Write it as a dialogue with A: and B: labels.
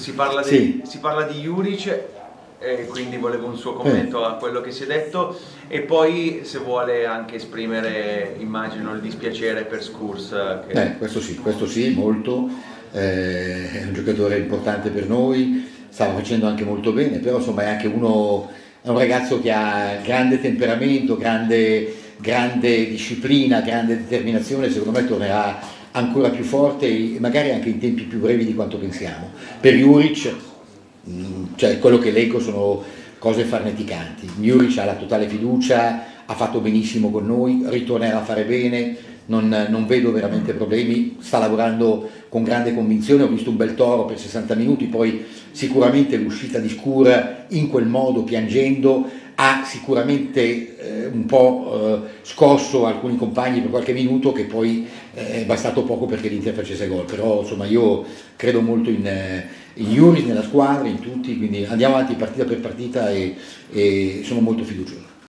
A: Si parla di Juric, quindi volevo un suo commento a quello che si è detto, e poi se vuole anche esprimere, immagino, il dispiacere per Scours.
B: Questo sì, molto, è un giocatore importante per noi, stava facendo anche molto bene, però insomma è un ragazzo che ha grande temperamento, grande disciplina, grande determinazione, secondo me tornerà ancora più forte e magari anche in tempi più brevi di quanto pensiamo. Per Juric, cioè quello che leggo sono cose farneticanti. Juric ha la totale fiducia, ha fatto benissimo con noi, ritornerà a fare bene, non vedo veramente problemi, sta lavorando con grande convinzione, ho visto un bel Toro per 60 minuti, poi sicuramente l'uscita di Scours in quel modo, piangendo, ha sicuramente un po' scosso alcuni compagni per qualche minuto, che poi è bastato poco perché l'Inter facesse gol, però insomma io credo molto in Juric, nella squadra, in tutti, quindi andiamo avanti partita per partita e sono molto fiducioso.